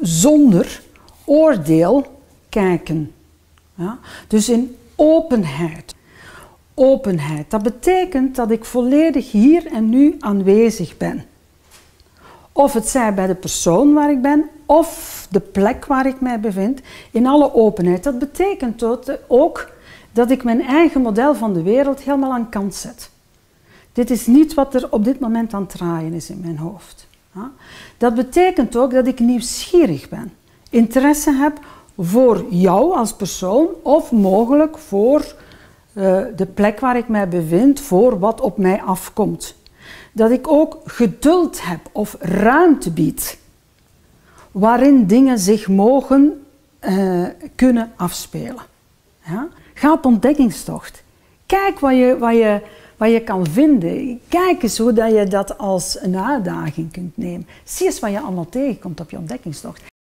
zonder oordeel kijken. Ja? Dus in openheid. Openheid, dat betekent dat ik volledig hier en nu aanwezig ben. Of het zij bij de persoon waar ik ben, of de plek waar ik mij bevind, in alle openheid. Dat betekent ook dat ik mijn eigen model van de wereld helemaal aan kant zet. Dit is niet wat er op dit moment aan het draaien is in mijn hoofd. Dat betekent ook dat ik nieuwsgierig ben. Interesse heb voor jou als persoon of mogelijk voor de plek waar ik mij bevind, voor wat op mij afkomt. Dat ik ook geduld heb of ruimte bied, waarin dingen zich mogen kunnen afspelen. Ja? Ga op ontdekkingstocht. Kijk wat je kan vinden. Kijk eens hoe je dat als een uitdaging kunt nemen. Zie eens wat je allemaal tegenkomt op je ontdekkingstocht.